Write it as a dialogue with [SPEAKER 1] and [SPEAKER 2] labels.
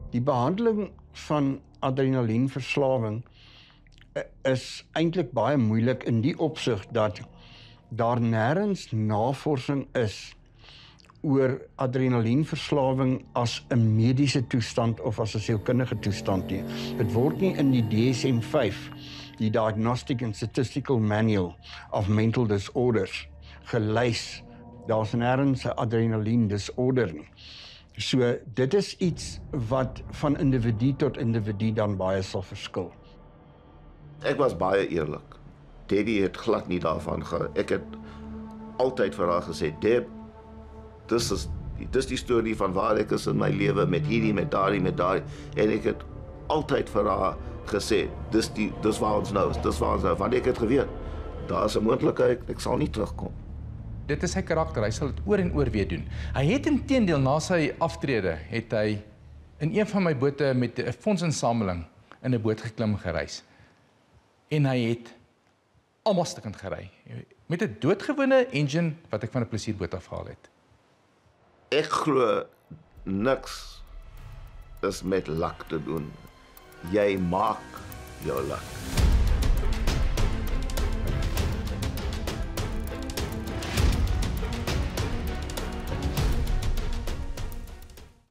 [SPEAKER 1] Die behandeling van adrenalienverslawing is eintlik baie moeilik in die opsig dat daar nêrens navorsing is oor adrenalienverslawing as 'n mediese toestand of as 'n sielkundige toestand nie. Dit word nie in die DSM-5, die Diagnostic and Statistical Manual of Mental Disorders, gelys. Daar's nêrens 'n adrenalien disorder nie. So dit is iets wat van individu tot individu dan baie sal verskil.
[SPEAKER 2] Ek was baie eerlik. Debbie het glad nie daarvan gehou. Ek het altyd vir haar gesê, Deb, dis die storie van waar ek is in my lewe, met hierdie, met daardie. En ek het altyd vir haar gesê, dis waar ons nou is, want ek het geweet, daar is 'n moontlikheid, ek sal nie terugkom.
[SPEAKER 3] Dit is sy karakter, hy sal dit oor en oor weer doen. Hy het inteendeel na sy aftrede, het hy in een van my bote met 'n fondsinsameling in 'n boot geklim gereis. En hy het almal stikkend gery, met 'n doodgewone engine wat ek van 'n plesierboot afgehaal het.
[SPEAKER 2] Ek glo niks is met lak te doen. Jy maak jou lak.